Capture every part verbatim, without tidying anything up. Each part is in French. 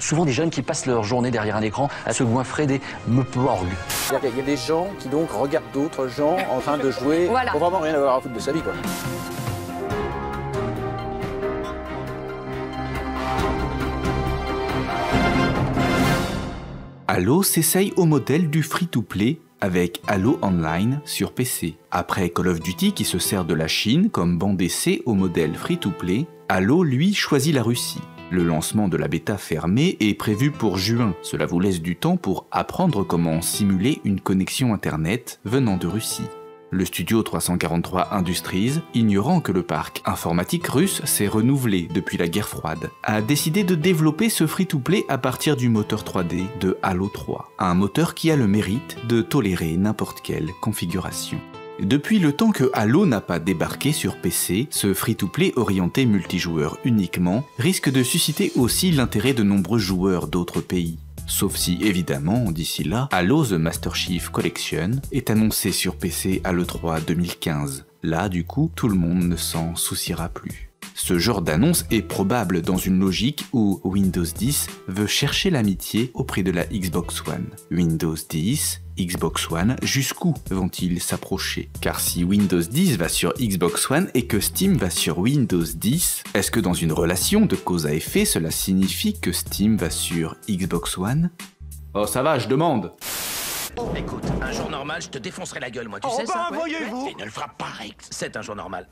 souvent des jeunes qui passent leur journée derrière un écran à se goinfrer des meuporgs. Il y a des gens qui donc regardent d'autres gens en train de jouer Voilà. pour vraiment rien avoir à foutre de sa vie, quoi. Halo s'essaye au modèle du free-to-play avec Halo Online sur P C. Après Call of Duty qui se sert de la Chine comme banc d'essai au modèle free-to-play, Halo lui choisit la Russie. Le lancement de la bêta fermée est prévu pour juin. Cela vous laisse du temps pour apprendre comment simuler une connexion internet venant de Russie. Le studio trois cent quarante-trois Industries, ignorant que le parc informatique russe s'est renouvelé depuis la guerre froide, a décidé de développer ce free-to-play à partir du moteur trois D de Halo trois, un moteur qui a le mérite de tolérer n'importe quelle configuration. Depuis le temps que Halo n'a pas débarqué sur P C, ce free-to-play orienté multijoueur uniquement risque de susciter aussi l'intérêt de nombreux joueurs d'autres pays. Sauf si, évidemment, d'ici là, Halo The Master Chief Collection est annoncé sur P C à l'E trois deux mille quinze. Là, du coup, tout le monde ne s'en souciera plus. Ce genre d'annonce est probable dans une logique où Windows dix veut chercher l'amitié auprès de la Xbox One. Windows dix, Xbox One, jusqu'où vont-ils s'approcher? Car si Windows dix va sur Xbox One et que Steam va sur Windows dix, est-ce que dans une relation de cause à effet, cela signifie que Steam va sur Xbox One? Oh ça va, je demande. Écoute, un jour normal, je te défoncerai la gueule, moi, tu Oh sais bah, ça? voyez-vous. Et ne le frappe pas, Rex. C'est un jour normal.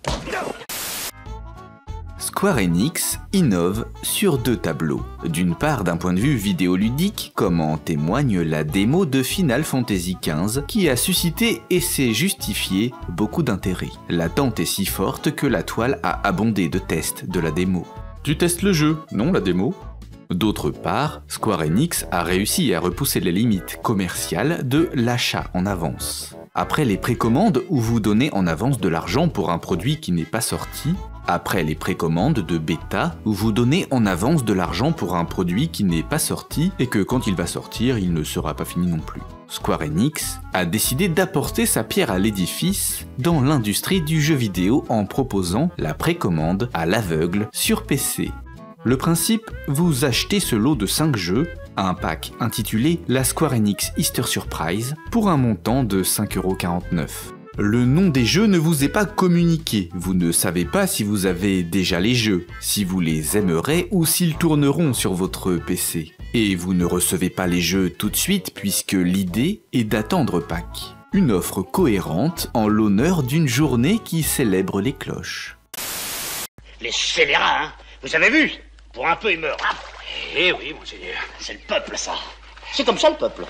Square Enix innove sur deux tableaux. D'une part d'un point de vue vidéoludique, comme en témoigne la démo de Final Fantasy quinze qui a suscité et s'est justifié beaucoup d'intérêt. L'attente est si forte que la toile a abondé de tests de la démo. Tu testes le jeu, non la démo? D'autre part, Square Enix a réussi à repousser les limites commerciales de l'achat en avance. Après les précommandes où vous donnez en avance de l'argent pour un produit qui n'est pas sorti, après les précommandes de bêta où vous donnez en avance de l'argent pour un produit qui n'est pas sorti et que quand il va sortir, il ne sera pas fini non plus. Square Enix a décidé d'apporter sa pierre à l'édifice dans l'industrie du jeu vidéo en proposant la précommande à l'aveugle sur P C. Le principe, vous achetez ce lot de cinq jeux, un pack intitulé la Square Enix Easter Surprise pour un montant de cinq euros quarante-neuf. Le nom des jeux ne vous est pas communiqué, vous ne savez pas si vous avez déjà les jeux, si vous les aimerez ou s'ils tourneront sur votre P C. Et vous ne recevez pas les jeux tout de suite puisque l'idée est d'attendre Pâques. Une offre cohérente en l'honneur d'une journée qui célèbre les cloches. Les scélérats, hein. Vous avez vu? Pour un peu, ils meurent. Eh oui, monseigneur. C'est le peuple, ça. C'est comme ça, le peuple.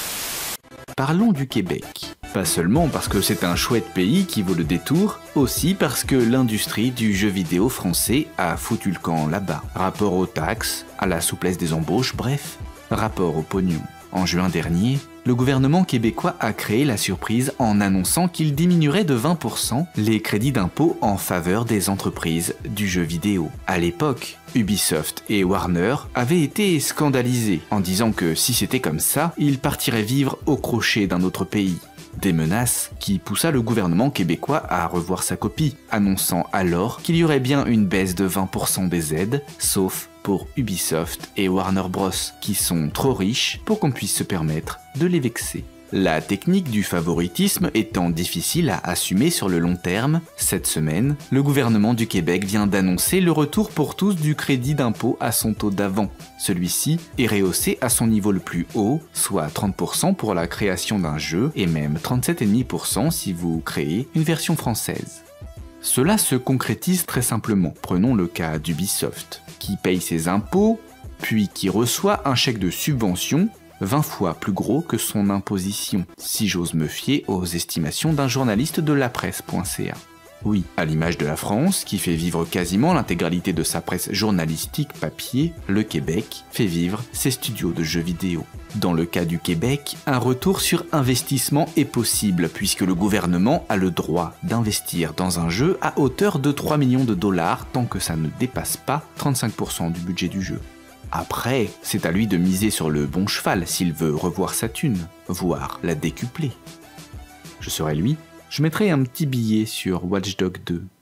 Parlons du Québec. Pas seulement parce que c'est un chouette pays qui vaut le détour, aussi parce que l'industrie du jeu vidéo français a foutu le camp là-bas. Rapport aux taxes, à la souplesse des embauches, bref, rapport au pognon. En juin dernier, le gouvernement québécois a créé la surprise en annonçant qu'il diminuerait de vingt pour cent les crédits d'impôt en faveur des entreprises du jeu vidéo. À l'époque, Ubisoft et Warner avaient été scandalisés en disant que si c'était comme ça, ils partiraient vivre au crochet d'un autre pays. Des menaces qui poussa le gouvernement québécois à revoir sa copie, annonçant alors qu'il y aurait bien une baisse de vingt pour cent des aides, sauf pour Ubisoft et Warner Bros, qui sont trop riches pour qu'on puisse se permettre de les vexer. La technique du favoritisme étant difficile à assumer sur le long terme, cette semaine, le gouvernement du Québec vient d'annoncer le retour pour tous du crédit d'impôt à son taux d'avant. Celui-ci est rehaussé à son niveau le plus haut, soit trente pour cent pour la création d'un jeu et même trente-sept virgule cinq pour cent si vous créez une version française. Cela se concrétise très simplement. Prenons le cas d'Ubisoft, qui paye ses impôts, puis qui reçoit un chèque de subvention vingt fois plus gros que son imposition, si j'ose me fier aux estimations d'un journaliste de la presse point c a. Oui, à l'image de la France, qui fait vivre quasiment l'intégralité de sa presse journalistique papier, le Québec fait vivre ses studios de jeux vidéo. Dans le cas du Québec, un retour sur investissement est possible puisque le gouvernement a le droit d'investir dans un jeu à hauteur de trois millions de dollars tant que ça ne dépasse pas trente-cinq pour cent du budget du jeu. Après, c'est à lui de miser sur le bon cheval s'il veut revoir sa thune, voire la décupler. Je serais lui, je mettrais un petit billet sur Watch Dogs deux.